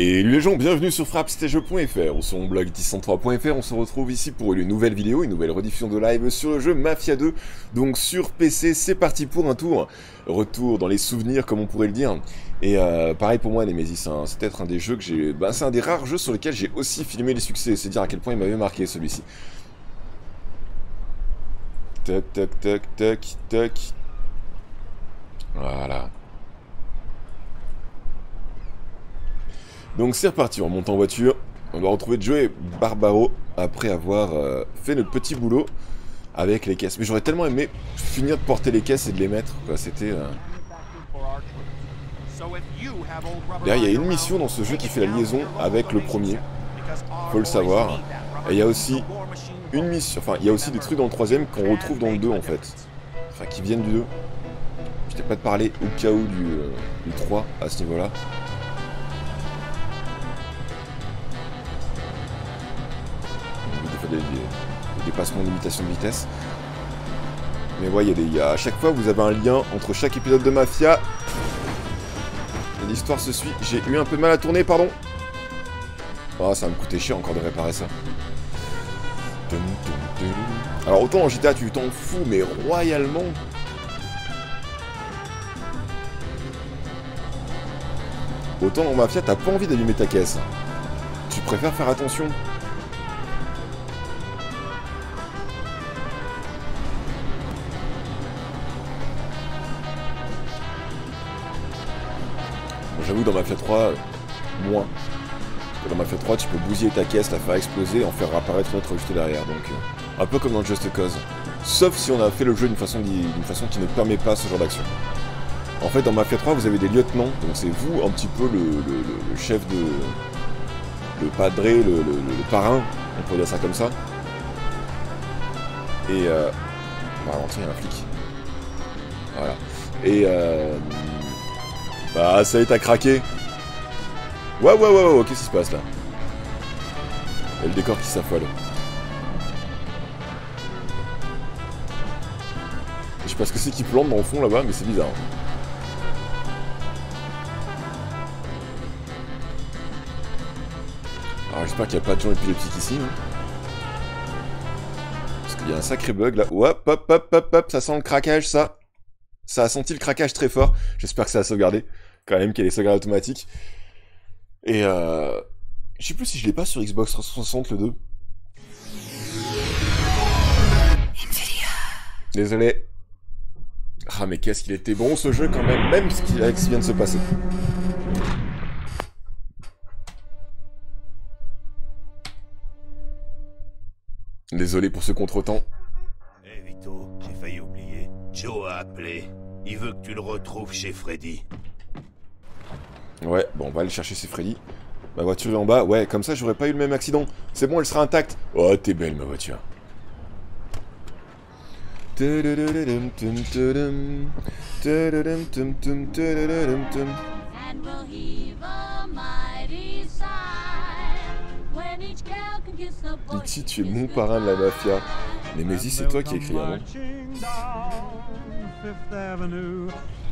Et les gens, bienvenue sur frappstage.fr ou sur mon blog 103.fr. On se retrouve ici pour une nouvelle vidéo, une nouvelle rediffusion de live sur le jeu Mafia 2. Donc sur PC, c'est parti pour un tour. Retour dans les souvenirs, comme on pourrait le dire. Et pareil pour moi, Nemesis, hein, c'est peut-être un des jeux que j'ai... Bah, c'est un des rares jeux sur lesquels j'ai aussi filmé les succès. C'est dire à quel point il m'avait marqué celui-ci. Tac, tac, tac, tac, tac. Voilà. Donc c'est reparti, on monte en voiture, on va retrouver Joe et Barbaro après avoir fait notre petit boulot avec les caisses. Mais j'aurais tellement aimé finir de porter les caisses et de les mettre, quoi, c'était... D'ailleurs, il y a une mission dans ce jeu qui fait la liaison avec le premier, faut le savoir. Et il y a aussi une mission, enfin il y a aussi des trucs dans le troisième qu'on retrouve dans le 2 en fait. Enfin qui viennent du 2. Je t'ai pas de parler au cas où du 3 à ce niveau-là. Des dépassements de limitation de vitesse. Mais ouais, à chaque fois vous avez un lien entre chaque épisode de Mafia. Et l'histoire se suit. J'ai eu un peu de mal à tourner, pardon. Oh, ça va me coûter cher encore de réparer ça. Alors autant en GTA tu t'en fous, mais royalement. Autant en Mafia t'as pas envie d'allumer ta caisse. Tu préfères faire attention. J'avoue, dans Mafia 3, moins. Parce que dans Mafia 3, tu peux bousiller ta caisse, la faire exploser et en faire apparaître une autre juste derrière. Donc, un peu comme dans Just Cause. Sauf si on a fait le jeu d'une façon qui ne permet pas ce genre d'action. En fait, dans Mafia 3, vous avez des lieutenants. Donc, c'est vous, un petit peu, le chef de... Le padré, le parrain. On pourrait dire ça comme ça. Et... on va rentrer, il y a un flic. Voilà. Et... Bah, ça y est, t'as craqué. Ouais, qu'est-ce qui se passe là? Il y a le décor qui s'affole. Je sais pas ce que c'est qui plante dans le fond là-bas, mais c'est bizarre. Alors j'espère qu'il n'y a pas de gens épileptiques ici. Hein. Parce qu'il y a un sacré bug là. Hop, hop, ça sent le craquage ça. Ça a senti le craquage très fort. J'espère que ça a sauvegardé. Quand même qu'il y a des sauvegardes automatiques. Et je sais plus si je l'ai pas sur Xbox 360 le 2. Désolé. Ah mais qu'est-ce qu'il était bon ce jeu quand même, même ce qui vient de se passer. Désolé pour ce contretemps. Eh Vito, j'ai failli oublier. Joe a appelé. Il veut que tu le retrouves chez Freddy. Ouais, bon, on va aller chercher chez Freddy. Ma voiture est en bas. Ouais, comme ça, j'aurais pas eu le même accident. C'est bon, elle sera intacte. Oh, t'es belle, ma voiture. Ici, tu es mon parrain de la mafia. Nemesis, c'est toi qui écris, hein, non?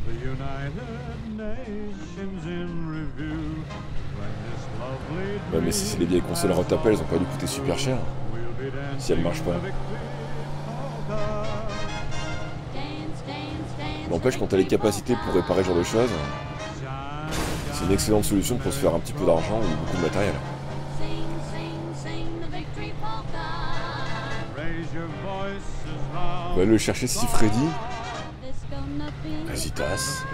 Ouais, mais si c'est les vieilles consoles retapées, elles ont pas dû coûter super cher. Si elles marchent pas. N'empêche, quand t'as les capacités pour réparer ce genre de choses, c'est une excellente solution pour se faire un petit peu d'argent ou beaucoup de matériel. On va aller le chercher si Freddy. Vas-y, tasse.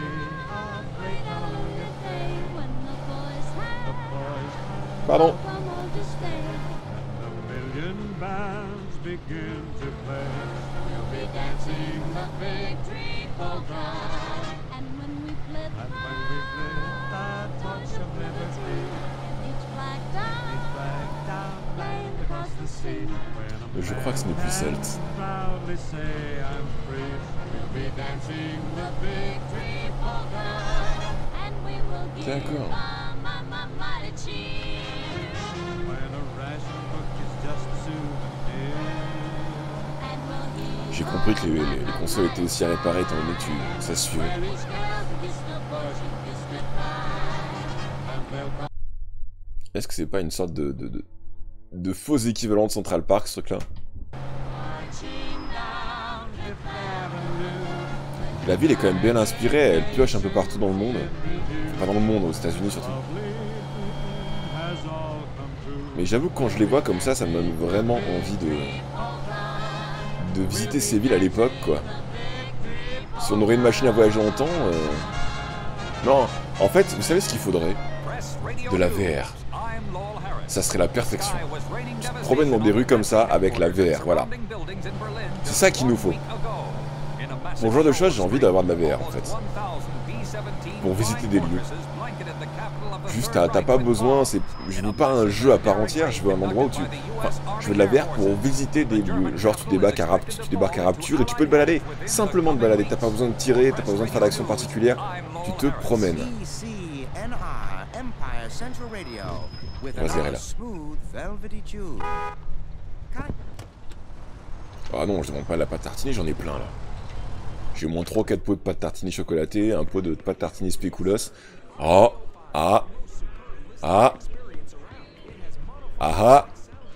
Pardon. Je crois que ce n'est plus Celt. D'accord. J'ai compris que les consoles étaient aussi à réparer étant donné que ça se suivait. Est-ce que c'est pas une sorte de faux équivalent de Central Park, ce truc-là? La ville est quand même bien inspirée, elle pioche un peu partout dans le monde. Enfin, pas dans le monde, aux États-Unis surtout. Mais j'avoue que quand je les vois comme ça me donne vraiment envie de visiter ces villes à l'époque, quoi. Si on aurait une machine à voyager en temps... Non, en fait, vous savez ce qu'il faudrait? De la VR. Ça serait la perfection. Tu te promènes dans des rues comme ça, avec la VR, voilà. C'est ça qu'il nous faut. Pour ce genre de choses, j'ai envie d'avoir de la VR, en fait. Pour visiter des lieux. Juste, t'as pas besoin, je veux pas un jeu à part entière, je veux un endroit où tu... Enfin, je veux de la VR pour visiter des lieux. Genre, tu débarques à Rapture et tu peux te balader. Simplement te balader, t'as pas besoin de tirer, t'as pas besoin de faire d'action particulière. Tu te promènes. Vas-y, là. Ah non, je demande pas de la pâte tartinée, j'en ai plein, là. J'ai au moins 3-4 pots de pâte tartinée chocolatée, un pot de pâte tartinée spéculoos. Oh, ah, ah, ah, ah.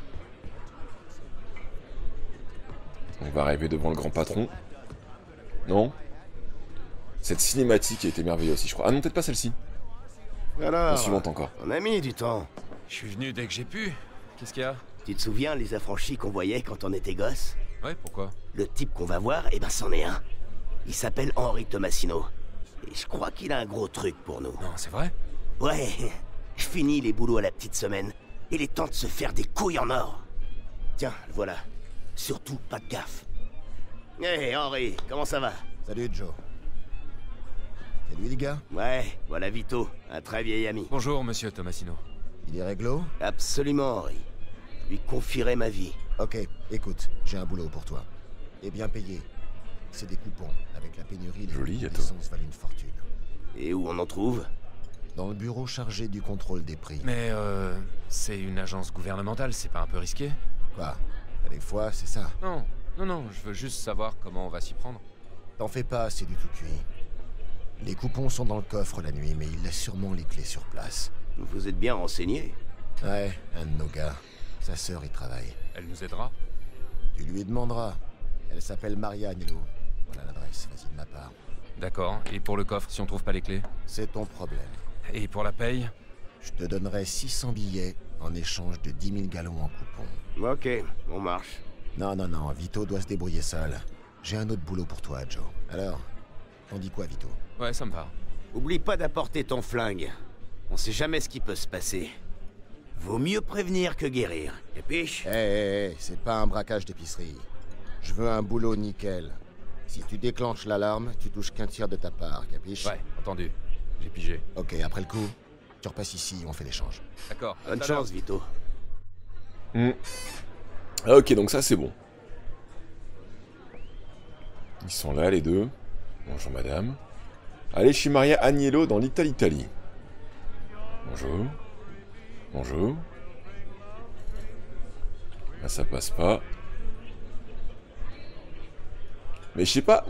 On va arriver devant le grand patron. Non? Cette cinématique a été merveilleuse aussi, je crois. Ah non, peut-être pas celle-ci. La suivante encore. On a mis du temps. Je suis venu dès que j'ai pu. Qu'est-ce qu'il y a? Tu te souviens les affranchis qu'on voyait quand on était gosse? Ouais, pourquoi? Le type qu'on va voir, eh ben c'en est un. Il s'appelle Henri Tomasino. Et je crois qu'il a un gros truc pour nous. Non, c'est vrai? Ouais, fini les boulots à la petite semaine. Il est temps de se faire des couilles en or. Tiens, le voilà. Surtout, pas de gaffe. Hé, Henri, comment ça va? Salut, Joe. C'est lui, les gars? Ouais, voilà Vito, un très vieil ami. Bonjour, monsieur Tomasino. Il est réglo? Absolument, Henri. Je lui confierai ma vie. Ok, écoute, j'ai un boulot pour toi. Et bien payé. C'est des coupons. Avec la pénurie, les Joli, licences valent une fortune. Et où on en trouve? Dans le bureau chargé du contrôle des prix. Mais c'est une agence gouvernementale, c'est pas un peu risqué? Quoi? Des fois, c'est ça. Non, non, je veux juste savoir comment on va s'y prendre. T'en fais pas, c'est du tout cuit. Les coupons sont dans le coffre la nuit, mais il laisse sûrement les clés sur place. Vous êtes bien renseigné. Ouais, un de nos gars. Sa sœur y travaille. Elle nous aidera? Tu lui demanderas. Elle s'appelle Maria Agnello. Voilà l'adresse, vas-y de ma part. D'accord, et pour le coffre, si on trouve pas les clés? C'est ton problème. Et pour la paye? Je te donnerai 600 billets en échange de 10 000 gallons en coupons. Ok, on marche. Non, Vito doit se débrouiller seul. J'ai un autre boulot pour toi, Joe. Alors, t'en dis quoi, Vito? Ouais, ça me va. Oublie pas d'apporter ton flingue. On sait jamais ce qui peut se passer. Vaut mieux prévenir que guérir. Capiche? Hé, c'est pas un braquage d'épicerie. Je veux un boulot nickel. Si tu déclenches l'alarme, tu touches qu'un tiers de ta part, capiche? Ouais, entendu. J'ai pigé. Ok, après le coup, tu repasses ici, on fait l'échange. D'accord. Bonne chance, Vito. Ah, ok, donc ça c'est bon. Ils sont là les deux. Bonjour madame. Allez chez Maria Agnello dans l'Italie. Bonjour. Bonjour. Là ça passe pas. Mais je sais pas,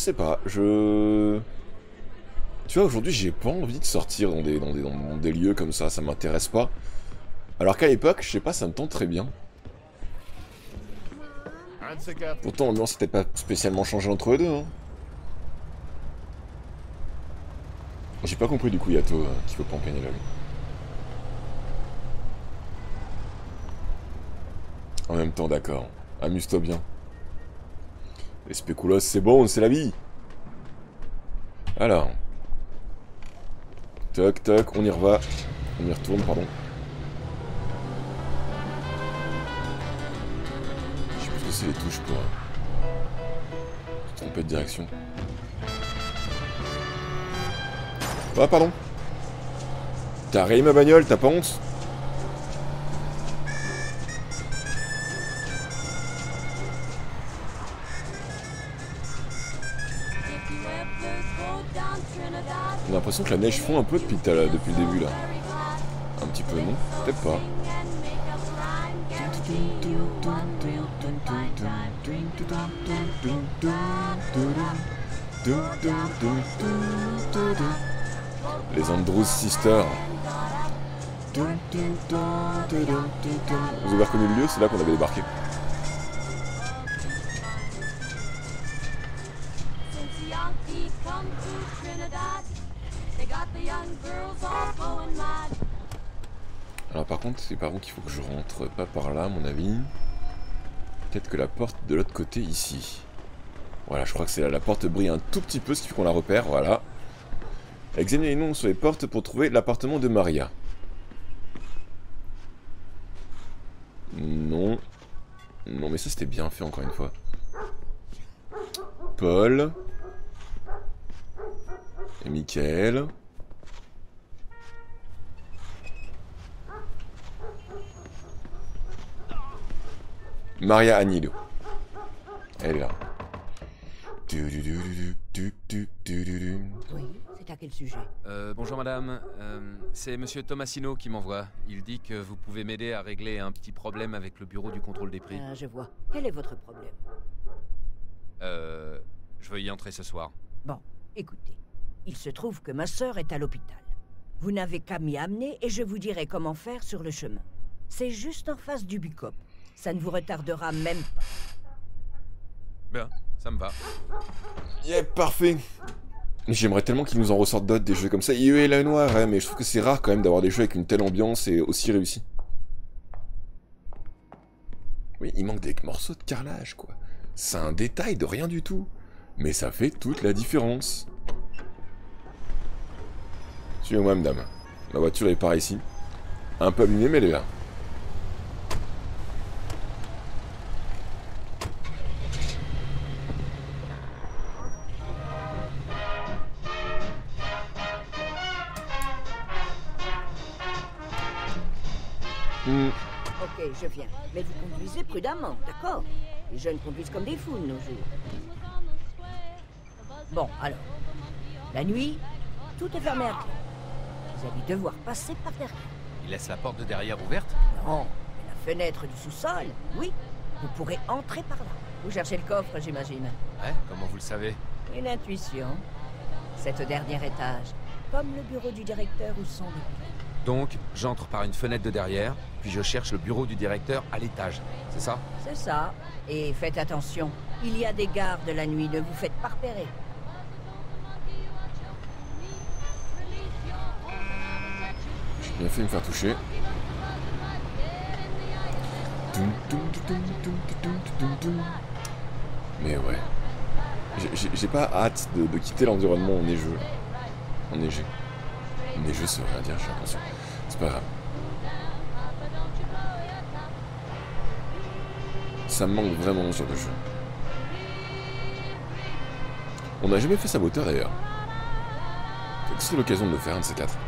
Tu vois, aujourd'hui j'ai pas envie de sortir dans des lieux comme ça m'intéresse pas. Alors qu'à l'époque, je sais pas, ça me tente très bien. Pourtant l'ambiance s'était pas spécialement changée entre eux deux, hein. J'ai pas compris du coup Yato qu'il faut pas empoigner la lui. En même temps, d'accord. Amuse-toi bien. Les spéculoos, c'est bon, c'est la vie. Alors. Toc, toc, on y reva. On y retourne, pardon. Je sais plus ce que c'est les touches pour... se tromper de direction. Ah, pardon. T'as rayé ma bagnole, t'as pas honte? On a l'impression que la neige fond un peu depuis le début là. Un petit peu, non? Peut-être pas. Les Andrews Sisters. Vous avez reconnu le lieu, c'est là qu'on avait débarqué. Alors par contre, c'est par où qu'il faut que je rentre? Pas par là, à mon avis. Peut-être que la porte de l'autre côté, ici. Voilà, je crois que c'est là. La porte brille un tout petit peu, ce qui fait qu'on la repère, voilà. Examinez les noms sur les portes pour trouver l'appartement de Maria. Non. Non, mais ça c'était bien fait encore une fois. Paul. Et Michael. Maria Anilo. Elle est là. Oui, c'est à quel sujet? Bonjour madame, c'est monsieur Tomasino qui m'envoie. Il dit que vous pouvez m'aider à régler un petit problème avec le bureau du contrôle des prix. Je vois. Quel est votre problème? Je veux y entrer ce soir. Bon, écoutez. Il se trouve que ma sœur est à l'hôpital. Vous n'avez qu'à m'y amener et je vous dirai comment faire sur le chemin. C'est juste en face du Bicop. Ça ne vous retardera même pas. Bien, ça me va. Yeah, parfait. J'aimerais tellement qu'ils nous en ressortent d'autres, des jeux comme ça. IE et la noire, hein, mais je trouve que c'est rare quand même d'avoir des jeux avec une telle ambiance et aussi réussis. Oui, il manque des morceaux de carrelage, quoi. C'est un détail de rien du tout. Mais ça fait toute la différence. Suivez-moi, madame. Ma voiture est par ici. Un peu abîmée, mais elle est là. Ok, je viens. Mais vous conduisez prudemment, d'accord? Les jeunes conduisent comme des fous de nos jours. Bon, alors. La nuit, tout est fermé à clé. Vous allez devoir passer par derrière. Il laisse la porte de derrière ouverte? Non, mais la fenêtre du sous-sol, oui. Vous pourrez entrer par là. Vous cherchez le coffre, j'imagine. Ouais, comment vous le savez? Une intuition. C'est au dernier étage. Comme le bureau du directeur où sont les clés. Donc, j'entre par une fenêtre de derrière, puis je cherche le bureau du directeur à l'étage. C'est ça? C'est ça. Et faites attention. Il y a des gardes la nuit, ne vous faites pas repérer. J'ai bien fait de me faire toucher. Mais ouais. J'ai pas hâte de quitter l'environnement enneigeux. Enneigé. Enneigeux, ça veut rien dire, j'ai l'impression. C'est pas grave. Ça me manque vraiment ce genre de jeu. On n'a jamais fait Saboteur d'ailleurs. Ce serait l'occasion de le faire, un de ces quatre.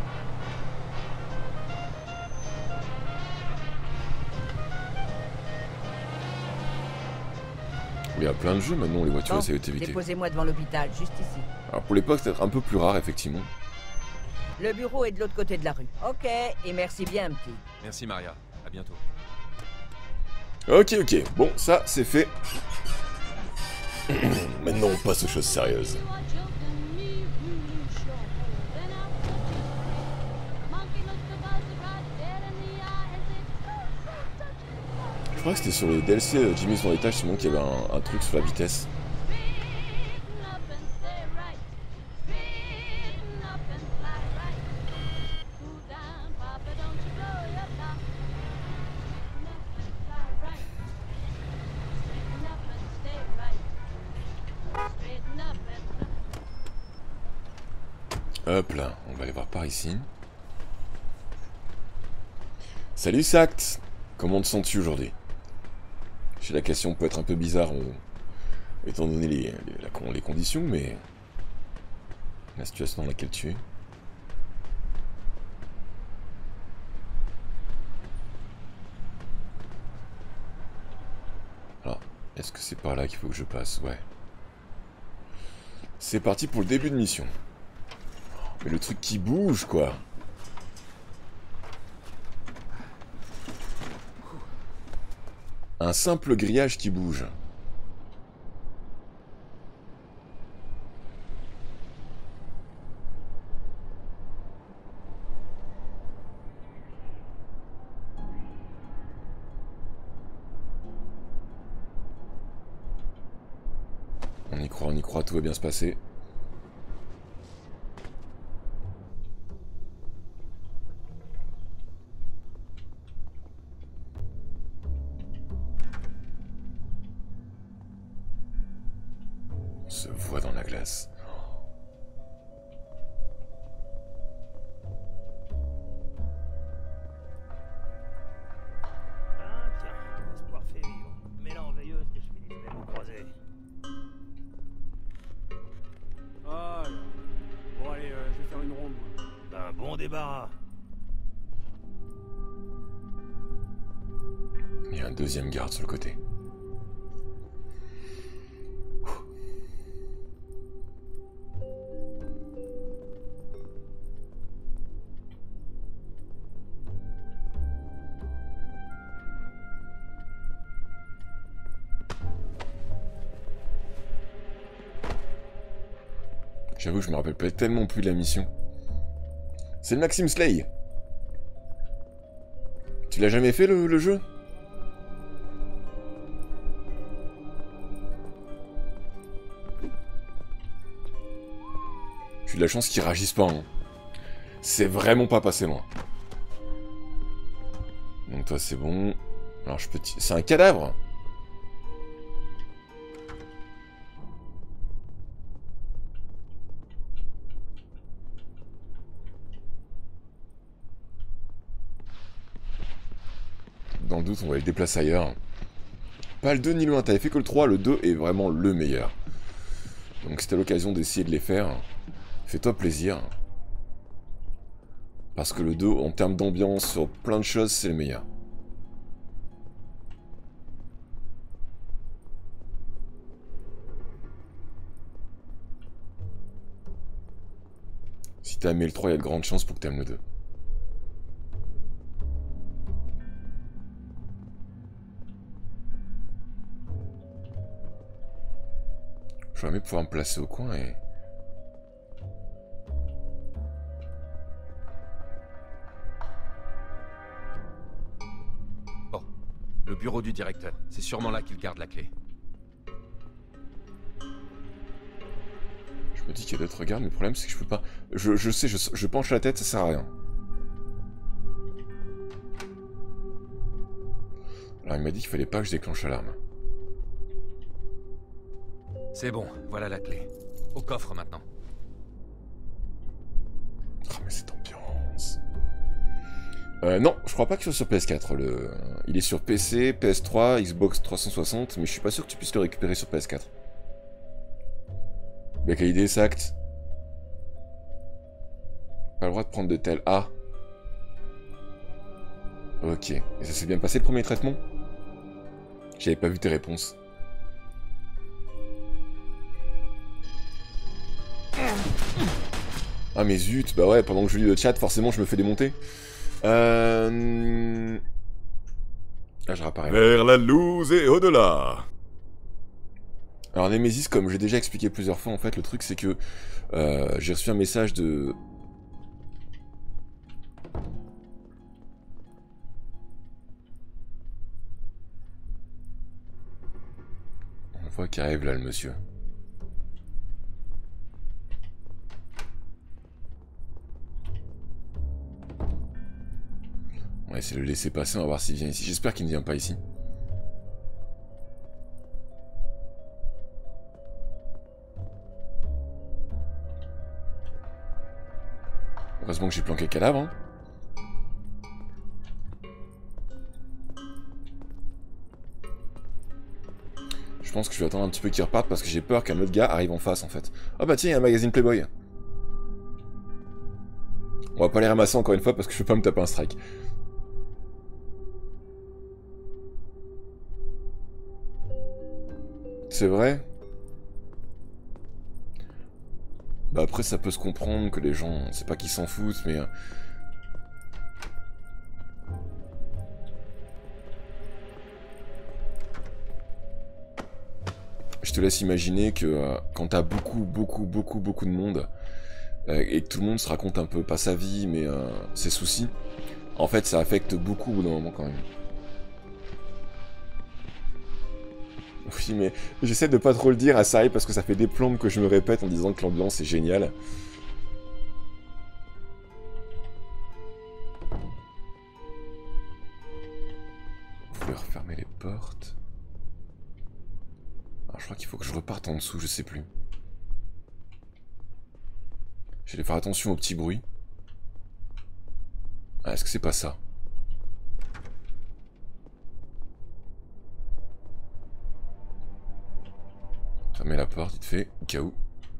Il y a plein de jeux maintenant, les voitures essaient de t'éviter. Déposez-moi devant l'hôpital, juste ici. Alors pour l'époque, c'est un peu plus rare, effectivement. Le bureau est de l'autre côté de la rue. Ok, et merci bien, petit. Merci Maria, à bientôt. Ok, bon, ça, c'est fait. Maintenant, on passe aux choses sérieuses. Je crois que c'était sur les DLC Jimmy's dans l'étage, sinon qu'il y avait un truc sur la vitesse. Hop là, on va aller voir par ici. Salut Sact, comment te sens-tu aujourd'hui? Je sais la question peut être un peu bizarre étant donné les conditions, mais la situation dans laquelle tu es. Alors, est-ce que c'est par là qu'il faut que je passe? Ouais. C'est parti pour le début de mission. Mais le truc qui bouge, quoi. Un simple grillage qui bouge. crois que tout va bien se passer. On se voit dans la glace. Ah tiens, l'espoir fait vivre. Mets-la en veilleuse que je finisse de me croiser. Ah là. Bon allez, je vais faire une ronde moi. Un bon débarras. Il y a un deuxième garde sur le côté. J'avoue que je me rappelle pas tellement plus de la mission. C'est le Maxim Slay. Tu l'as jamais fait le jeu? J'ai eu de la chance qu'ils réagissent pas. Hein. C'est vraiment pas passé loin. Donc toi c'est bon. Alors je peux... C'est un cadavre. Dans le doute, on va les déplacer ailleurs. Pas le 2 ni le 1, t'avais fait que le 3, le 2 est vraiment le meilleur. Donc si t'as l'occasion d'essayer de les faire, fais-toi plaisir. Parce que le 2, en termes d'ambiance, sur plein de choses, c'est le meilleur. Si t'as aimé le 3, il y a de grandes chances pour que t'aimes le 2. Je vais jamais pouvoir me placer au coin et... Bon, le bureau du directeur. C'est sûrement là qu'il garde la clé. Je me dis qu'il y a d'autres gardes, mais le problème c'est que je peux pas... Je sais, je penche la tête, ça sert à rien. Alors il m'a dit qu'il fallait pas que je déclenche l'alarme. C'est bon, voilà la clé. Au coffre maintenant. Ah mais cette ambiance... non, je crois pas qu'il soit sur PS4. Il est sur PC, PS3, Xbox 360, mais je suis pas sûr que tu puisses le récupérer sur PS4. Bah quelle idée, Sact. Pas le droit de prendre de tel... Ah. Ok. Et ça s'est bien passé le premier traitement? J'avais pas vu tes réponses. Ah mais zut, bah ouais, pendant que je lis le chat, forcément je me fais démonter. Ah, je réapparais. Vers la loose et au-delà. Alors Nemesis, comme j'ai déjà expliqué plusieurs fois, en fait, le truc c'est que j'ai reçu un message de... On voit qu'il arrive là, le monsieur. On va essayer de le laisser passer, on va voir s'il vient ici. J'espère qu'il ne vient pas ici. Heureusement que j'ai planqué le cadavre. Hein. Je pense que je vais attendre un petit peu qu'il reparte parce que j'ai peur qu'un autre gars arrive en face en fait. Ah bah tiens, il y a un magazine Playboy. On va pas les ramasser encore une fois parce que je peux pas me taper un strike. C'est vrai? Bah après ça peut se comprendre que les gens, c'est pas qu'ils s'en foutent, mais... Je te laisse imaginer que quand t'as beaucoup de monde, et que tout le monde se raconte un peu, pas sa vie, mais ses soucis, en fait ça affecte beaucoup au bout d'un moment quand même. Oui, mais j'essaie de pas trop le dire à Sari parce que ça fait des plombes que je me répète en disant que l'ambiance est géniale. Vous pouvez refermer les portes. Alors, je crois qu'il faut que je reparte en dessous, je sais plus. Je vais faire attention aux petits bruits. Ah, est-ce que c'est pas ça? Fermez la porte, vite fait, au cas où.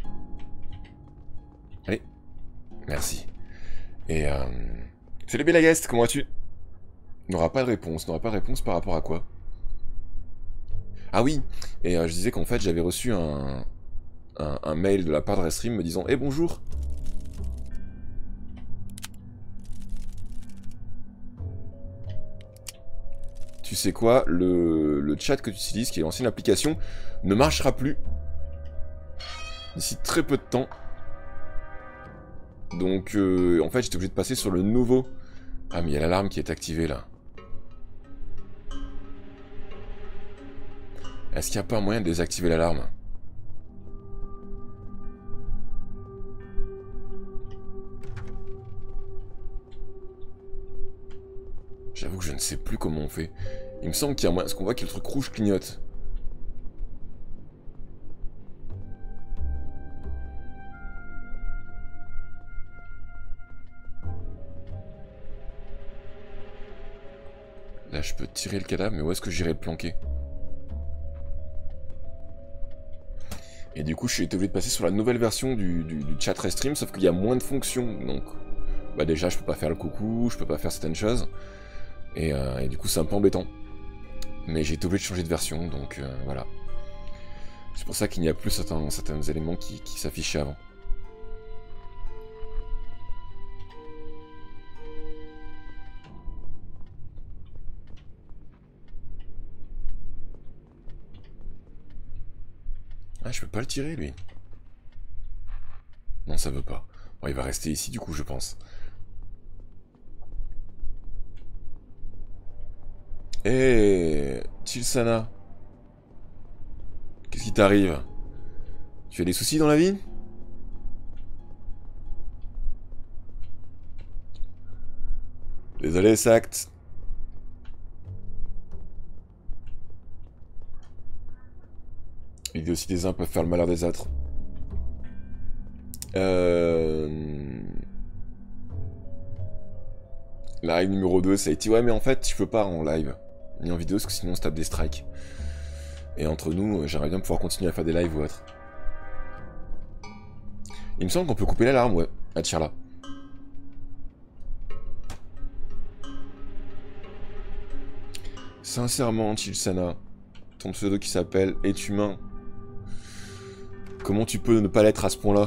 Allez, merci. Et salut Belagest, comment vas-tu? N'aura pas de réponse, n'aura pas de réponse par rapport à quoi? Ah oui, et je disais qu'en fait j'avais reçu un mail de la part de Restream me disant « Eh bonjour !» Tu sais quoi, le chat que tu utilises, qui est l'ancienne application, ne marchera plus d'ici très peu de temps. Donc, en fait, j'étais obligé de passer sur le nouveau. Ah, mais il y a l'alarme qui est activée, là. Est-ce qu'il n'y a pas un moyen de désactiver l'alarme? J'avoue que je ne sais plus comment on fait. Il me semble qu'il y a un moyen... Parce qu'on voit que le truc rouge clignote. Là, je peux tirer le cadavre, mais où est-ce que j'irai le planquer? Et du coup, je suis obligé de passer sur la nouvelle version du chat Restream, sauf qu'il y a moins de fonctions. Donc, bah déjà, je peux pas faire le coucou, je peux pas faire certaines choses. Et du coup, c'est un peu embêtant. Mais j'ai été obligé de changer de version, donc voilà. C'est pour ça qu'il n'y a plus certains éléments qui s'affichaient avant. Ah, je peux pas le tirer, lui. Non, ça veut pas. Bon, il va rester ici, du coup, je pense. Eh, Chilsana. Qu'est-ce qui t'arrive? Tu as des soucis dans la vie? Désolé, Sact. L'idée aussi des uns peuvent faire le malheur des autres. Live numéro 2, ça a été... Ouais, mais en fait, je peux pas en live. Ni en vidéo, parce que sinon on se tape des strikes. Et entre nous, j'aimerais bien pouvoir continuer à faire des lives ou autre. Il me semble qu'on peut couper l'alarme, ouais, à Tchirla. Sincèrement, Chilsana, ton pseudo qui s'appelle Est humain. Comment tu peux ne pas l'être à ce point-là?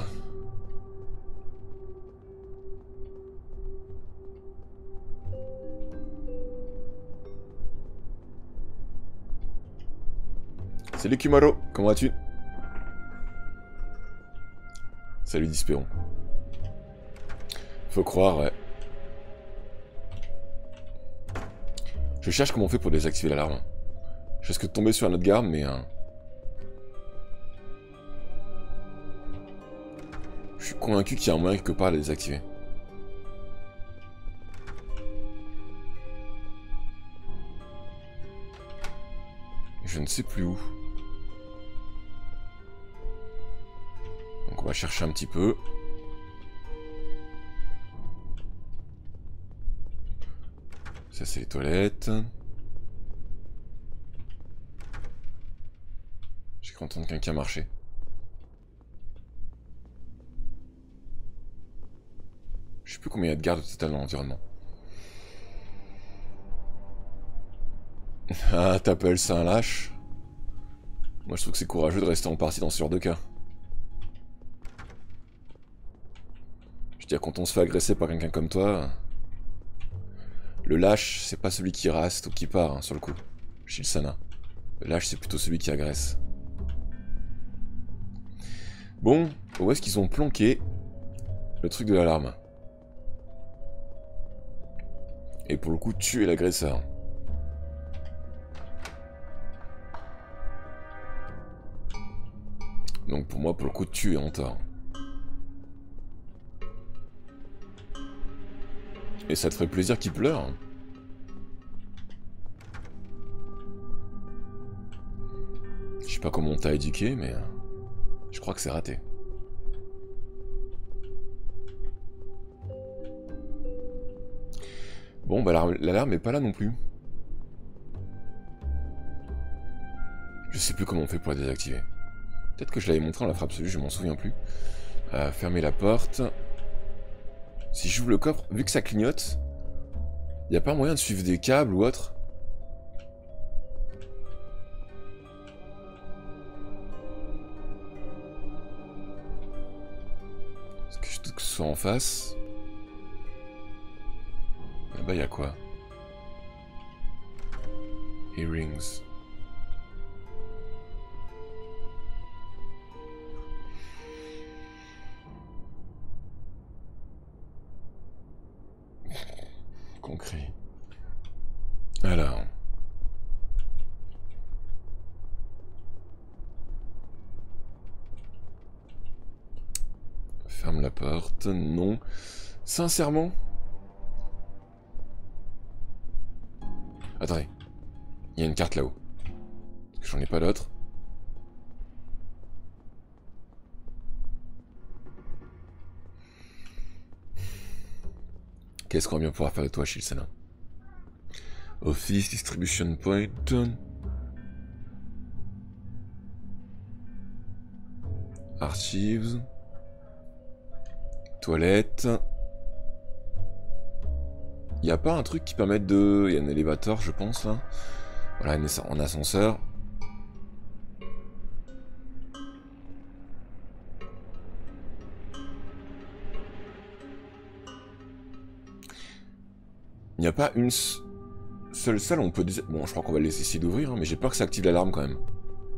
Salut Kumaro, comment vas-tu? Salut Dispéron. Faut croire, ouais. Je cherche comment on fait pour désactiver l'alarme. Je risque de tomber sur un autre garde, mais... je suis convaincu qu'il y a un moyen quelque part à la désactiver. Je ne sais plus où. Donc on va chercher un petit peu. Ça c'est les toilettes. J'ai cru entendre quelqu'un marcher. Je sais plus combien il y a de gardes total dans l'environnement. Ah, t'appelles ça un lâche? Moi je trouve que c'est courageux de rester en partie dans ce genre de cas. Je veux dire, quand on se fait agresser par quelqu'un comme toi... Le lâche, c'est pas celui qui reste ou qui part, hein, sur le coup. Chilsana. Le lâche, c'est plutôt celui qui agresse. Bon, où est-ce qu'ils ont planqué le truc de l'alarme? Et pour le coup, tuer l'agresseur. Donc pour moi, pour le coup, tu es en tort. Et ça te ferait plaisir qu'il pleure? Je sais pas comment on t'a éduqué, mais je crois que c'est raté. Bon, bah l'alarme est pas là non plus. Je sais plus comment on fait pour la désactiver. Peut-être que je l'avais montré en la frappe absolue, je m'en souviens plus. Fermer la porte. Si j'ouvre le coffre, vu que ça clignote, y a pas moyen de suivre des câbles ou autre? Est-ce que je doute que ce soit en face? Là-bas, y a quoi? Earrings. Concret. Alors. Ferme la porte. Non. Sincèrement. Attendez. Il y a une carte là-haut. Parce que j'en ai pas d'autre. Qu'est-ce qu'on va bien pouvoir faire de toi, Shilsana? Office, distribution point. Archives. Toilette. Y a pas un truc qui permette de... Y a un élévateur, je pense, là. Voilà, en ascenseur. Il n'y a pas une seule salle où on peut... Bon, je crois qu'on va laisser essayer d'ouvrir, hein, mais j'ai peur que ça active l'alarme quand même.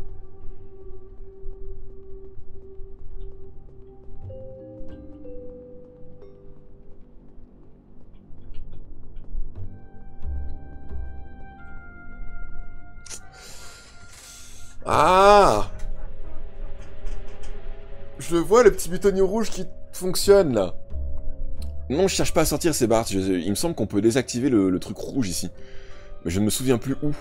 Ah! Je le vois, le petit butonnier rouge qui fonctionne, là. Non, je cherche pas à sortir, c'est Bart. Il me semble qu'on peut désactiver le truc rouge ici. Mais je ne me souviens plus où.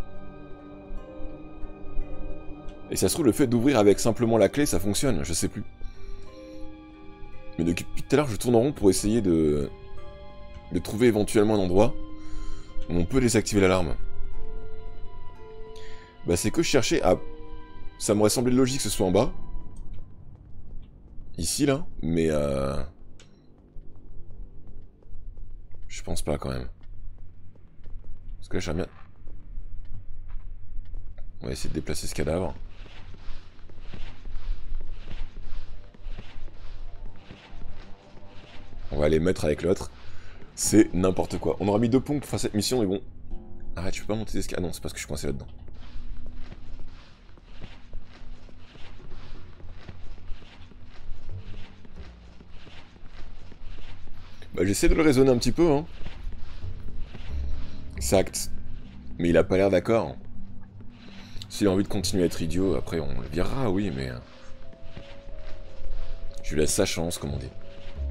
Et ça se trouve, le fait d'ouvrir avec simplement la clé, ça fonctionne, je sais plus. Mais depuis tout à l'heure, je tourne en rond pour essayer de trouver éventuellement un endroit où on peut désactiver l'alarme. Bah c'est que je cherchais à... Ça m'aurait semblé logique que ce soit en bas. Ici, là. Mais je pense pas, quand même. Parce que là, j'aimerais bien... On va essayer de déplacer ce cadavre. On va aller mettre avec l'autre. C'est n'importe quoi. On aura mis 2 points pour faire cette mission, mais bon. Arrête, je peux pas monter des escaliers. Ah non, c'est parce que je suis coincé là-dedans. Bah, j'essaie de le raisonner un petit peu, hein. Exact. Mais il a pas l'air d'accord. S'il a envie de continuer à être idiot, après on le virera, oui, mais... Je lui laisse sa chance, comme on dit.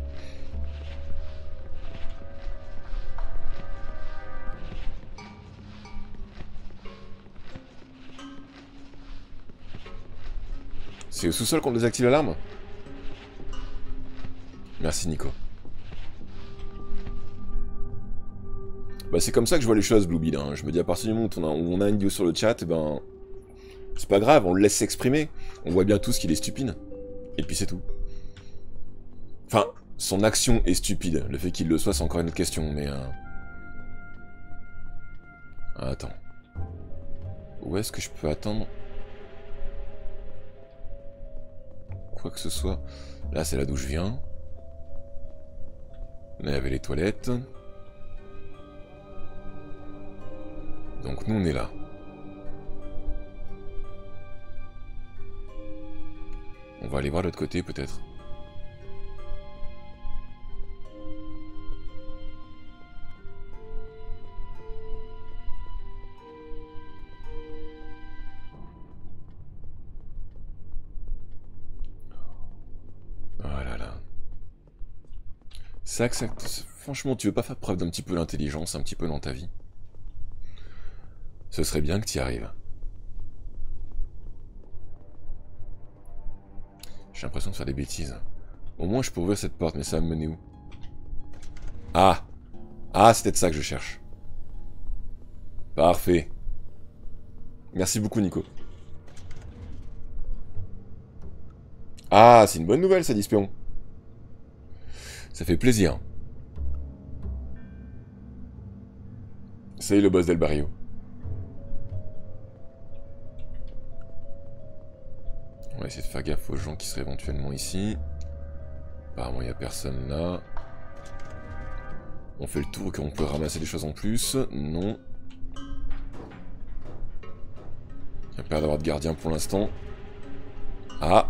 C'est au sous-sol qu'on désactive l'alarme? Merci, Nico. Bah c'est comme ça que je vois les choses, Bluebeard, hein. Je me dis à partir du moment où on a une vidéo sur le chat, ben... C'est pas grave, on le laisse s'exprimer. On voit bien tous qu'il est stupide. Et puis c'est tout. Enfin, son action est stupide. Le fait qu'il le soit, c'est encore une autre question, mais... Attends. Où est-ce que je peux attendre quoi que ce soit? Là, c'est là d'où je viens. Là, il y avait les toilettes. Donc nous, on est là. On va aller voir l'autre côté, peut-être. Ça, franchement, tu veux pas faire preuve d'un petit peu d'intelligence, un petit peu dans ta vie? Ce serait bien que tu y arrives. J'ai l'impression de faire des bêtises. Au moins, je peux ouvrir cette porte, mais ça va me mener où? Ah! Ah, c'est peut-être ça que je cherche. Parfait. Merci beaucoup, Nico. Ah, c'est une bonne nouvelle, ça, Dispion. Ça fait plaisir. Salut le boss del barrio. On va essayer de faire gaffe aux gens qui seraient éventuellement ici. Apparemment, il n'y a personne là. On fait le tour qu'on peut ramasser des choses en plus. Non. Il n'y a pas d'avoir de gardien pour l'instant. Ah.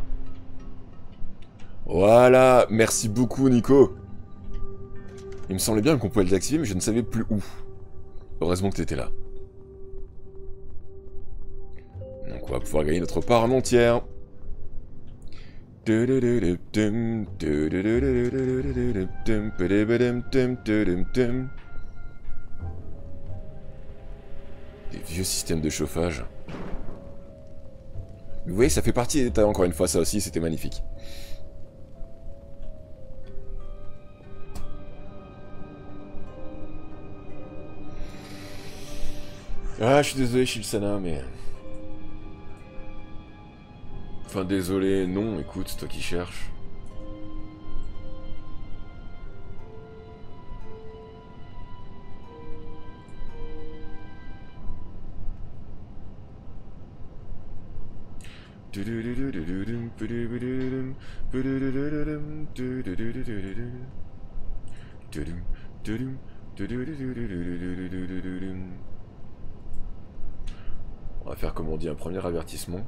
Voilà. Merci beaucoup, Nico. Il me semblait bien qu'on pouvait le désactiver, mais je ne savais plus où. Heureusement que tu étais là. Donc on va pouvoir gagner notre part en entière. Des vieux systèmes de chauffage. Vous voyez, ça fait partie des détails, encore une fois, ça aussi, c'était magnifique. Ah, je suis désolé, Shilsana, mais... Enfin, désolé, non, écoute, c'est toi qui cherches. On va faire comme on dit un premier avertissement.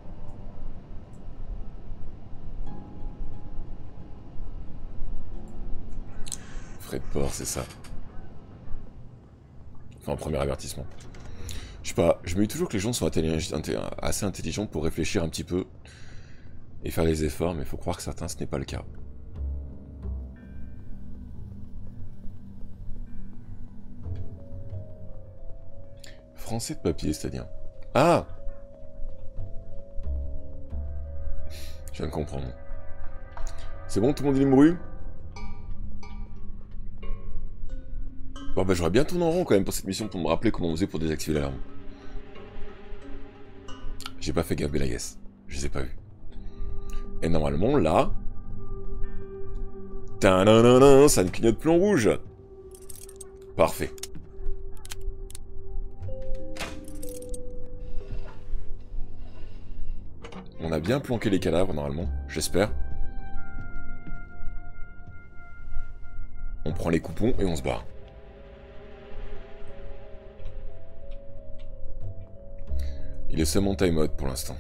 Frais de port, c'est ça. Enfin, un premier avertissement. Je sais pas, je me dis toujours que les gens sont assez intelligents pour réfléchir un petit peu et faire les efforts, mais il faut croire que certains, ce n'est pas le cas. Français de papier, c'est-à-dire. Ah! Je viens de comprendre. C'est bon, tout le monde est libre? Bon bah j'aurais bien tourné en rond quand même pour cette mission pour me rappeler comment on faisait pour désactiver l'alarme. J'ai pas fait gaffe, Belaïs. Je les ai pas vus. Et normalement, là... Tadadadada, ça ne clignote plus en rouge. Parfait. On a bien planqué les cadavres, normalement. J'espère. On prend les coupons et on se barre. Il est seulement time mode pour l'instant.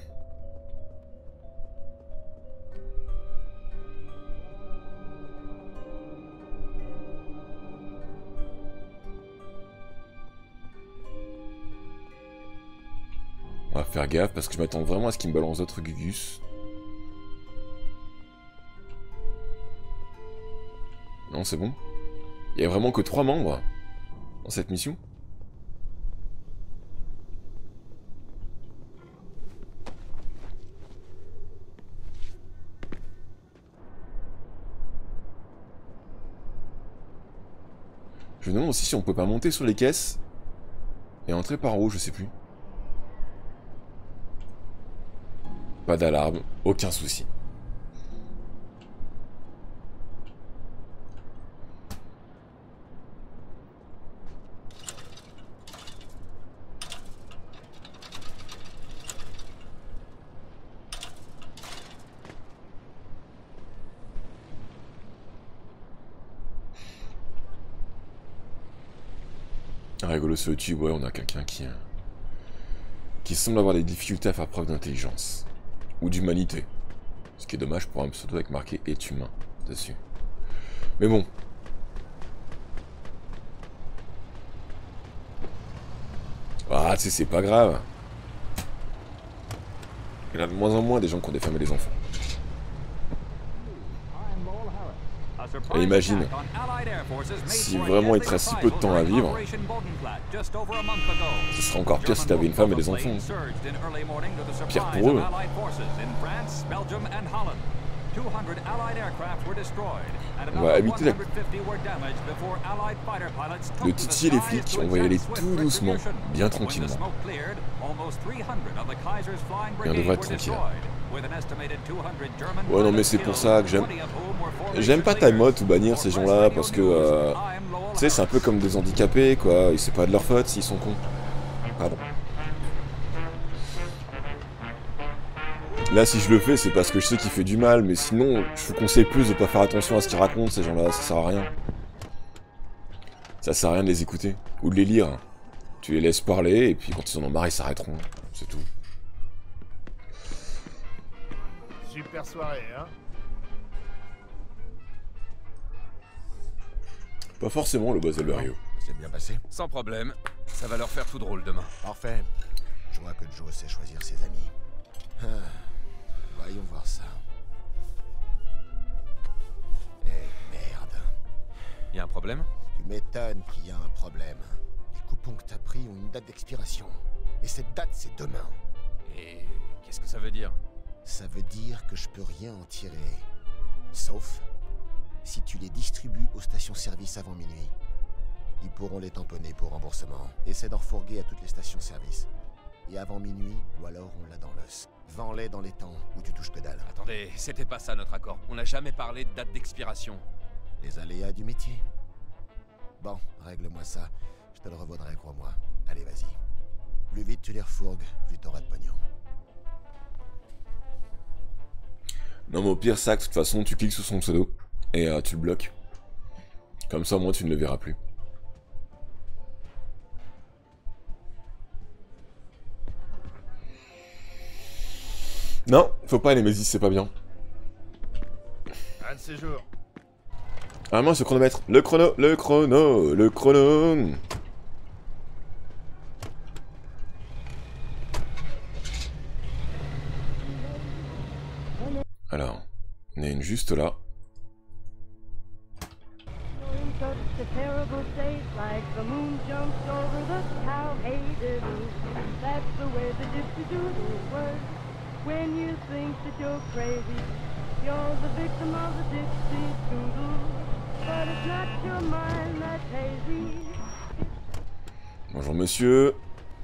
On va faire gaffe parce que je m'attends vraiment à ce qu'il me balance d'autres Gugus. Non, c'est bon. Il y a vraiment que 3 membres dans cette mission. Je me demande aussi si on peut pas monter sur les caisses et entrer par haut, je sais plus. Pas d'alarme, aucun souci. Rigolo sur YouTube, ouais, on a quelqu'un qui semble avoir des difficultés à faire preuve d'intelligence. Ou d'humanité. Ce qui est dommage pour un pseudo avec marqué « est humain » dessus. Mais bon. Ah, tu sais, c'est pas grave. Il y en a de moins en moins des gens qui ont défamé les enfants. Et imagine, si vraiment il te reste si peu de temps à vivre, ce serait encore pire si t'avais une femme et des enfants. Pire pour eux. On va éviter de titiller les flics, on va y aller tout doucement, bien tranquillement. Et on devrait être tranquille. Ouais non mais c'est pour ça que j'aime pas timeout ou bannir ces gens-là parce que tu sais c'est un peu comme des handicapés quoi, et c'est pas de leur faute s'ils sont cons. Pardon. Là si je le fais c'est parce que je sais qu'il fait du mal, mais sinon je vous conseille plus de pas faire attention à ce qu'ils racontent ces gens-là, ça sert à rien. Ça sert à rien de les écouter, ou de les lire. Tu les laisses parler et puis quand ils en ont marre ils s'arrêteront, c'est tout. Super soirée, hein? Pas forcément le boss Elberio. C'est bien passé? Sans problème. Ça va leur faire tout drôle demain. Parfait. Je vois que Joe sait choisir ses amis. Voyons voir ça. Eh merde. Y a un problème? Tu m'étonnes qu'il y a un problème. Les coupons que t'as pris ont une date d'expiration. Et cette date, c'est demain. Et qu'est-ce que ça veut dire? Ça veut dire que je peux rien en tirer. Sauf si tu les distribues aux stations-service avant minuit. Ils pourront les tamponner pour remboursement. Essaie d'en refourguer à toutes les stations-service. Et avant minuit, ou alors on l'a dans l'os. Vends-les dans les temps où tu touches que dalle. Attendez, c'était pas ça notre accord. On n'a jamais parlé de date d'expiration. Les aléas du métier. Bon, règle-moi ça. Je te le revaudrai, crois-moi. Allez, vas-y. Plus vite tu les refourgues, plus t'auras de pognon. Non mais au pire sac, de toute façon tu cliques sur son pseudo et tu le bloques. Comme ça au moins tu ne le verras plus. Non, faut pas Nemesis, c'est pas bien. Un de ces jours. Ah mince, le chronomètre. Le chrono. Alors, on a une juste là. Bonjour monsieur.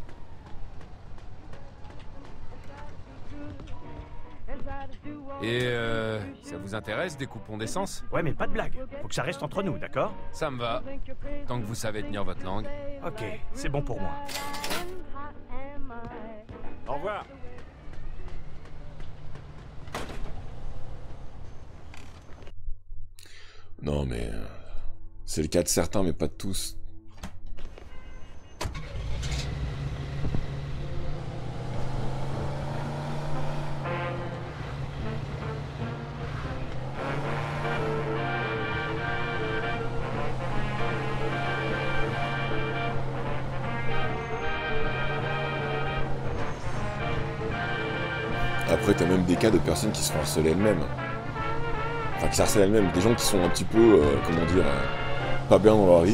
Et ça vous intéresse des coupons d'essence? Ouais, mais pas de blague. Faut que ça reste entre nous, d'accord? Ça me va. Tant que vous savez tenir votre langue. Ok, c'est bon pour moi. Au revoir. Non mais... c'est le cas de certains mais pas de tous. Après t'as même des cas de personnes qui se font harceler elles-mêmes. Enfin qui s'harcèlent elles-mêmes, des gens qui sont un petit peu, comment dire, pas bien dans leur vie.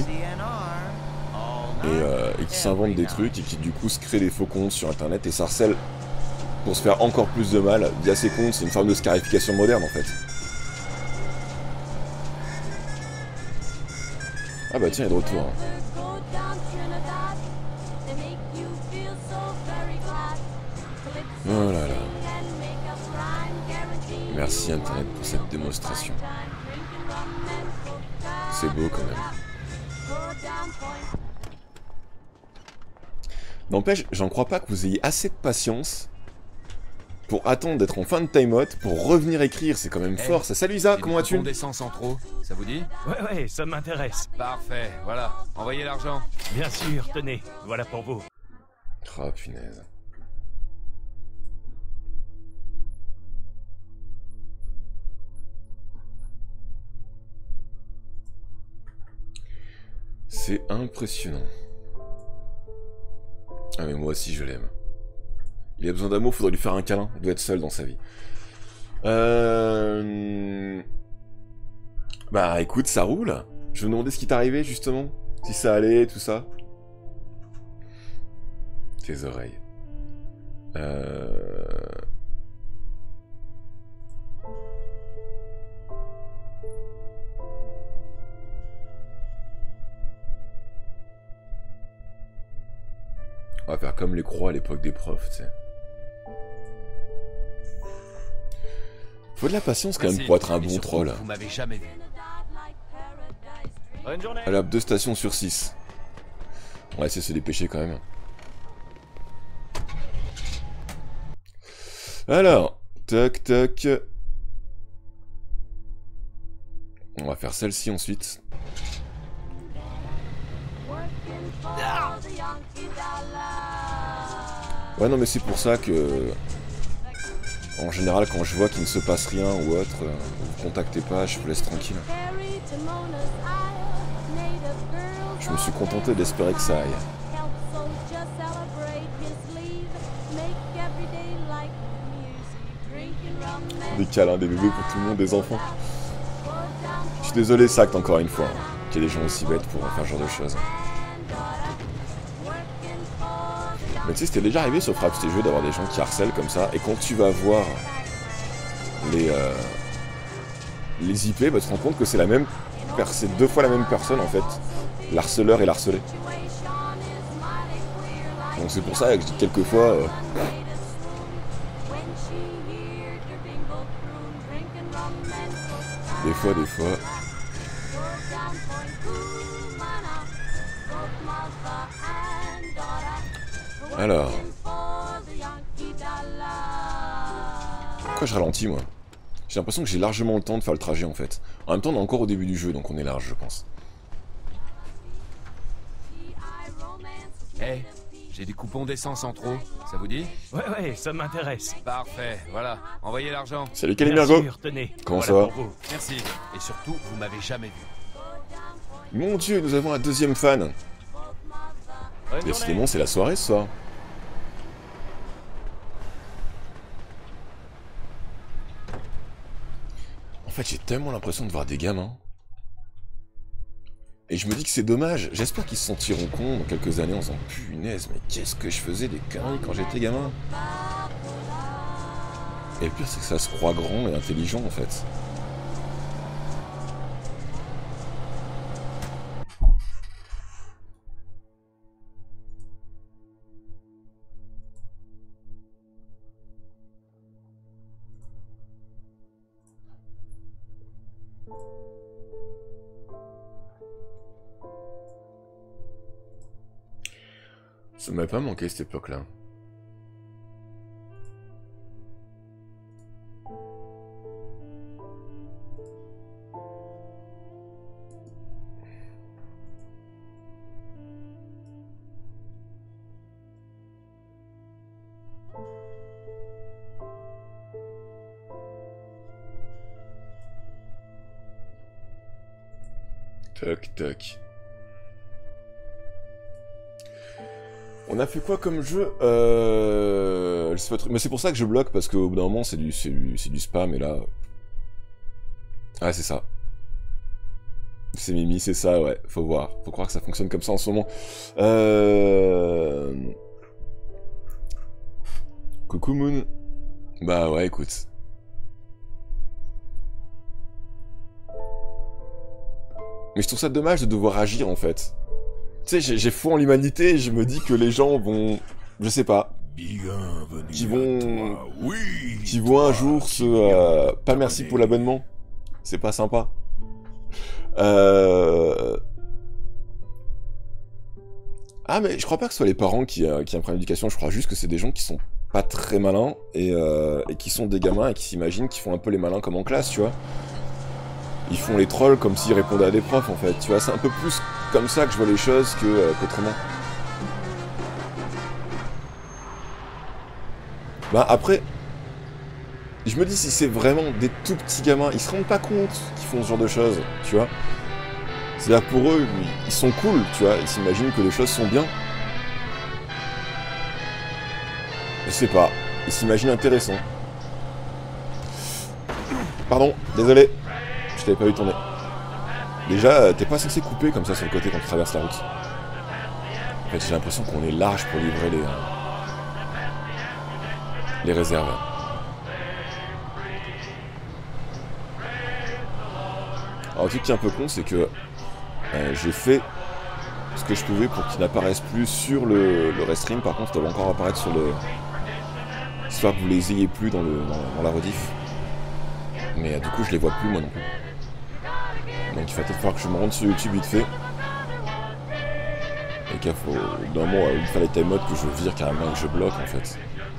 Et qui s'inventent des trucs et qui du coup se créent des faux comptes sur internet et s'harcèlent pour se faire encore plus de mal via ces comptes. C'est une forme de scarification moderne en fait. Ah bah tiens, il est de retour. Hein. Oh là là. Merci Internet pour cette démonstration. C'est beau quand même. N'empêche, j'en crois pas que vous ayez assez de patience pour attendre d'être en fin de timeout pour revenir écrire. C'est quand même fort ça. Salut Isa, comment vas-tu? D'essence en trop, ça vous dit? Ouais, ça m'intéresse. Parfait, voilà. Envoyez l'argent. Bien sûr, tenez, voilà pour vous. Oh punaise. C'est impressionnant. Ah mais moi aussi je l'aime. Il a besoin d'amour, faudrait lui faire un câlin. Il doit être seul dans sa vie. Bah écoute, ça roule. Je me demandais ce qui t'arrivait justement. Si ça allait, tout ça. Tes oreilles. On va faire comme les croix à l'époque des profs, tu sais. Faut de la patience quand même pour être un bon troll. Vous m'avez jamais vu. Bonne journée. Allez hop, 2 stations sur 6. On va essayer de se dépêcher quand même. Alors, tac tac. On va faire celle-ci ensuite. Ouais non mais c'est pour ça que... En général quand je vois qu'il ne se passe rien ou autre, vous contactez pas, je vous laisse tranquille. Je me suis contenté d'espérer que ça aille. Des câlins, des bébés pour tout le monde, des enfants. Je suis désolé Sact encore une fois, qu'il y ait des gens aussi bêtes pour faire ce genre de choses. Mais tu sais, c'était déjà arrivé sur Fraps tes jeux d'avoir des gens qui harcèlent comme ça, et quand tu vas voir les IP, bah, tu te rends compte que c'est la même... C'est 2 fois la même personne en fait, l'harceleur et l'harcelé. Donc c'est pour ça que je dis quelquefois... Des fois... Alors... Pourquoi je ralentis moi? J'ai l'impression que j'ai largement le temps de faire le trajet en fait. En même temps on est encore au début du jeu donc on est large je pense. Hey, j'ai des coupons d'essence en trop, ça vous dit? Ouais, ça m'intéresse. Parfait, voilà, envoyez l'argent. Salut Calimergo. Tenez. Comment voilà ça va? pour vous. Merci, et surtout, vous m'avez jamais vu. Mon dieu, nous avons un deuxième fan. Bonne Décidément journée. c'est la soirée ce soir. En fait, j'ai tellement l'impression de voir des gamins. Et je me dis que c'est dommage. J'espère qu'ils se sentiront cons dans quelques années en disant punaise, mais qu'est-ce que je faisais des conneries quand j'étais gamin. Et le pire, c'est que ça se croit grand et intelligent en fait. Ça m'a pas manqué cette époque-là. Tac, tac. On a fait quoi comme jeu mais c'est pour ça que je bloque, parce qu'au bout d'un moment, c'est du spam, et là... Ah, c'est ça. C'est Mimi, c'est ça, ouais. Faut voir. Faut croire que ça fonctionne comme ça en ce moment. Coucou Moon. Bah ouais, écoute. Mais je trouve ça dommage de devoir agir, en fait. Tu sais, j'ai foi en l'humanité et je me dis que les gens vont... Je sais pas. Qui vont un jour se... pas merci pour l'abonnement. C'est pas sympa. Ah, mais je crois pas que ce soit les parents qui apprennent l'éducation. Je crois juste que c'est des gens qui sont pas très malins et qui sont des gamins et qui s'imaginent qu'ils font un peu les malins comme en classe, tu vois. Ils font les trolls comme s'ils répondaient à des profs, en fait. Tu vois, c'est un peu plus comme ça que je vois les choses qu'autrement. Bah après, je me dis si c'est vraiment des tout petits gamins, ils se rendent pas compte qu'ils font ce genre de choses, tu vois. C'est-à-dire pour eux, ils sont cool, tu vois, ils s'imaginent que les choses sont bien. Je sais pas, ils s'imaginent intéressants. Pardon, désolé, je t'avais pas vu tourner. Déjà, t'es pas censé couper comme ça sur le côté quand tu traverses la route. En fait, j'ai l'impression qu'on est large pour livrer les réserves. Alors, un truc qui est un peu con, c'est que j'ai fait ce que je pouvais pour qu'ils n'apparaissent plus sur le restream. Par contre, ils doivent encore apparaître sur le... histoire que vous les ayez plus dans la rediff. Mais du coup, je les vois plus, moi non plus. Donc il va peut-être falloir que je me rende sur YouTube vite fait. Et qu'il faut... d'un moment, il fallait time mode que je vire carrément et que je bloque, en fait.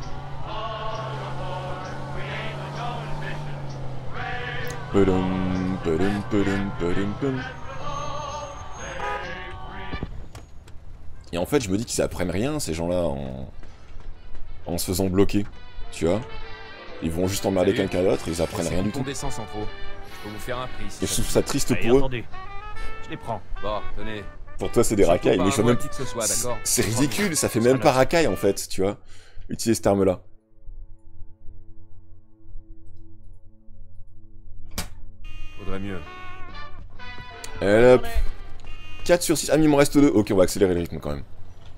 Et en fait, je me dis qu'ils apprennent rien, ces gens-là, en se faisant bloquer, tu vois. Ils vont juste emmerder quelqu'un d'autre, ils apprennent rien du tout. D'essence en trop. Je peux vous faire un prix. Et je trouve ça triste pour eux. Entendu. Je les prends. Bon, tenez. Pour toi, c'est des racailles, mais je même... d'accord. C'est ridicule, ça fait même pas racaille, en fait, tu vois. Utiliser ce terme-là. Faudrait mieux. Et hop. 4 sur 6. Ah, mais il m'en reste 2. Ok, on va accélérer le rythme quand même.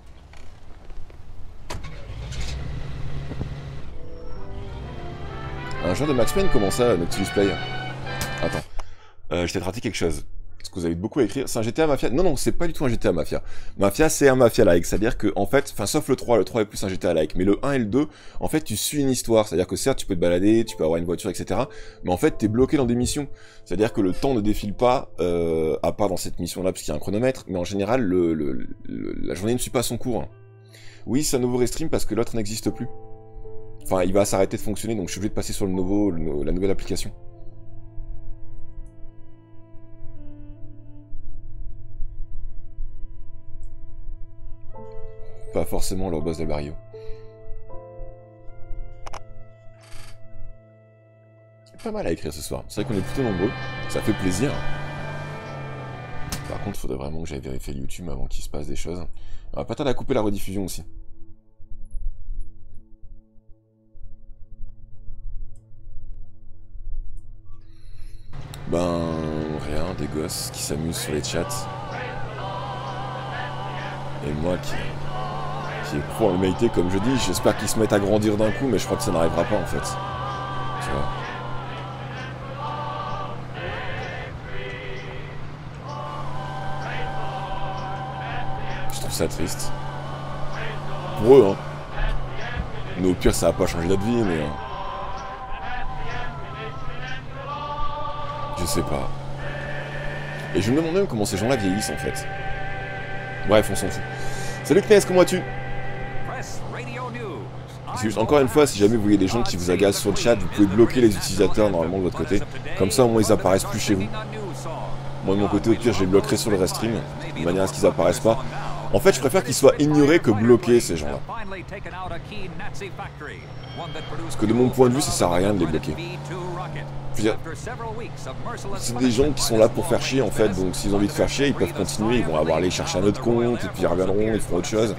Un jeu de Max Payne, comment ça, Nautilus Play? Attends. J'ai peut-être raté quelque chose. Parce que vous avez beaucoup à écrire. C'est un GTA Mafia? Non, non, c'est pas du tout un GTA Mafia. Mafia, c'est un Mafia-like. C'est-à-dire que, en fait, enfin, sauf le 3 est plus un GTA-like. Mais le 1 et le 2, en fait, tu suis une histoire. C'est-à-dire que certes, tu peux te balader, tu peux avoir une voiture, etc. Mais en fait, t'es bloqué dans des missions. C'est-à-dire que le temps ne défile pas, à part dans cette mission-là, parce qu'il y a un chronomètre. Mais en général, la journée ne suit pas son cours. Oui, c'est un nouveau restream parce que l'autre n'existe plus. Enfin, il va s'arrêter de fonctionner, donc je suis obligé de passer sur la nouvelle application. Pas forcément leur boss del barrio. C'est pas mal à écrire ce soir. C'est vrai qu'on est plutôt nombreux. Ça fait plaisir. Par contre, il faudrait vraiment que j'aille vérifier le YouTube avant qu'il se passe des choses. On va pas tarder à couper la rediffusion aussi. Ben... rien, des gosses qui s'amusent sur les chats. Et moi qui est pro en humanité, comme je dis, j'espère qu'ils se mettent à grandir d'un coup, mais je crois que ça n'arrivera pas en fait. Tu vois. Je trouve ça triste. Pour eux, hein. Mais au pire, ça va pas changer notre vie, mais... je sais pas. Et je me demande même comment ces gens-là vieillissent en fait. Bref, on s'en fout. Salut Kness, comment vas-tu? C'est juste, encore une fois, si jamais vous voyez des gens qui vous agacent sur le chat, vous pouvez bloquer les utilisateurs normalement de votre côté. Comme ça, au moins ils apparaissent plus chez vous. Moi de mon côté, au pire, je les bloquerai sur le restream, de manière à ce qu'ils apparaissent pas. En fait, je préfère qu'ils soient ignorés que bloqués, ces gens-là. Parce que de mon point de vue, ça sert à rien de les bloquer. C'est des gens qui sont là pour faire chier en fait, donc s'ils ont envie de faire chier, ils peuvent continuer, ils vont avoir aller chercher un autre compte, et puis ils reviendront, ils feront autre chose.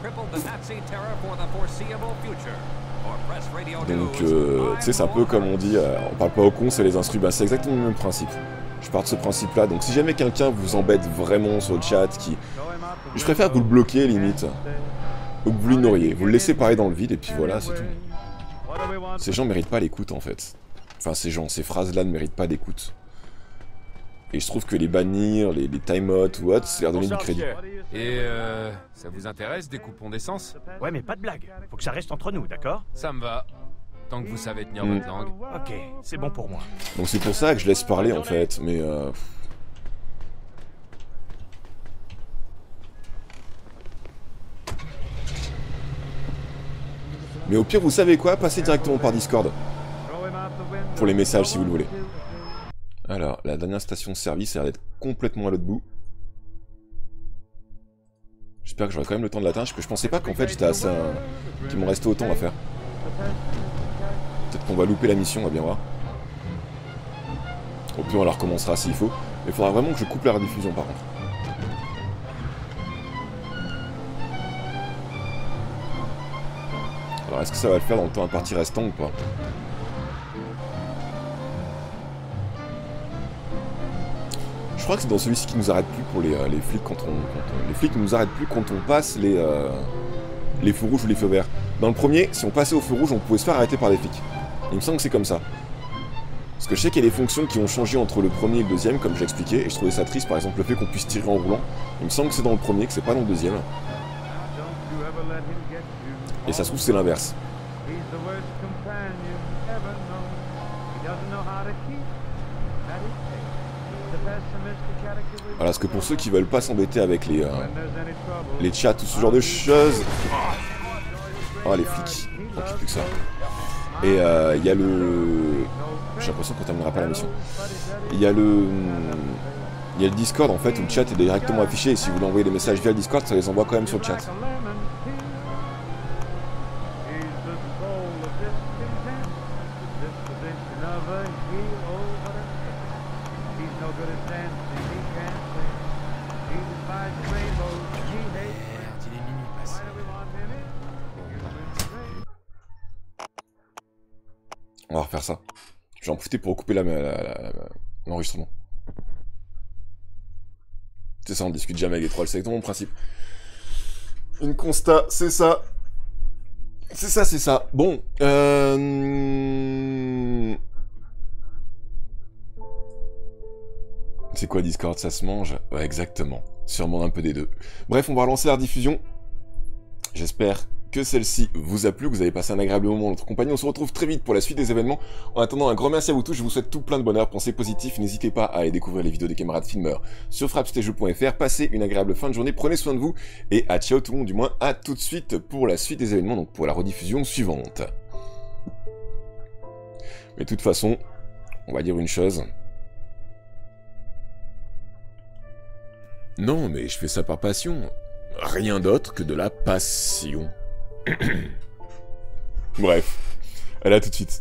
Donc, tu sais, c'est un peu comme on dit, on parle pas aux cons, c'est les instrus, bah, c'est exactement le même principe. Je pars de ce principe-là, donc si jamais quelqu'un vous embête vraiment sur le chat, je préfère que vous le bloquiez limite, ou que vous l'ignoriez, vous le laissez parler dans le vide, et puis voilà, c'est tout. Ces gens méritent pas l'écoute en fait. Enfin, ces phrases-là ne méritent pas d'écoute. Et je trouve que les bannir, les time-out ou autre, c'est leur donner du crédit. Et ça vous intéresse des coupons d'essence? Ouais, mais pas de blague. Faut que ça reste entre nous, d'accord? Ça me va. Tant que vous savez tenir votre langue. Ok, c'est bon pour moi. Donc c'est pour ça que je laisse parler en fait, mais mais au pire, vous savez quoi? Passez directement par Discord. Pour les messages si vous le voulez. Alors, la dernière station de service a l'air d'être complètement à l'autre bout. J'espère que j'aurai quand même le temps de l'atteindre, parce que je pensais pas qu'en fait j'étais assez... qu'il m'en restait autant à faire. Peut-être qu'on va louper la mission, on va bien voir. Au pire, on la recommencera s'il faut. Mais il faudra vraiment que je coupe la rediffusion par contre. Alors, est-ce que ça va le faire dans le temps imparti restant ou pas? Je Je crois que c'est dans celui-ci qui nous arrête plus pour les flics les flics nous arrêtent plus quand on passe les feux rouges ou les feux verts. Dans le premier, si on passait au feu rouge, on pouvait se faire arrêter par des flics. Il me semble que c'est comme ça. Parce que je sais qu'il y a des fonctions qui ont changé entre le premier et le deuxième, comme j'ai expliqué, et je trouvais ça triste, par exemple le fait qu'on puisse tirer en roulant. Il me semble que c'est dans le premier, que c'est pas dans le deuxième. Et ça se trouve c'est l'inverse. Voilà, parce que pour ceux qui veulent pas s'embêter avec les chats ou ce genre de choses... Oh les flics, on ne plus que ça. Et il y a le... J'ai l'impression qu'on terminera pas la mission. Il y a le Discord en fait où le chat est directement affiché et si vous voulez envoyer des messages via le Discord, ça les envoie quand même sur le chat. On va refaire ça. Je vais en profiter pour couper l'enregistrement. C'est ça, on discute jamais avec les trolls, c'est exactement mon principe. Une constat, c'est ça. C'est ça, c'est ça. Bon, c'est quoi Discord, ça se mange? Ouais, exactement. Sûrement un peu des deux. Bref, on va relancer la diffusion. J'espère que celle-ci vous a plu, que vous avez passé un agréable moment en notre compagnie. On se retrouve très vite pour la suite des événements. En attendant, un grand merci à vous tous. Je vous souhaite tout plein de bonheur, pensez positif. N'hésitez pas à aller découvrir les vidéos des camarades filmeurs sur frappstejeux.fr. Passez une agréable fin de journée, prenez soin de vous et à ciao tout le monde, du moins à tout de suite pour la suite des événements, donc pour la rediffusion suivante. Mais de toute façon, on va dire une chose. Non, mais je fais ça par passion. Rien d'autre que de la passion. Bref, allez à tout de suite.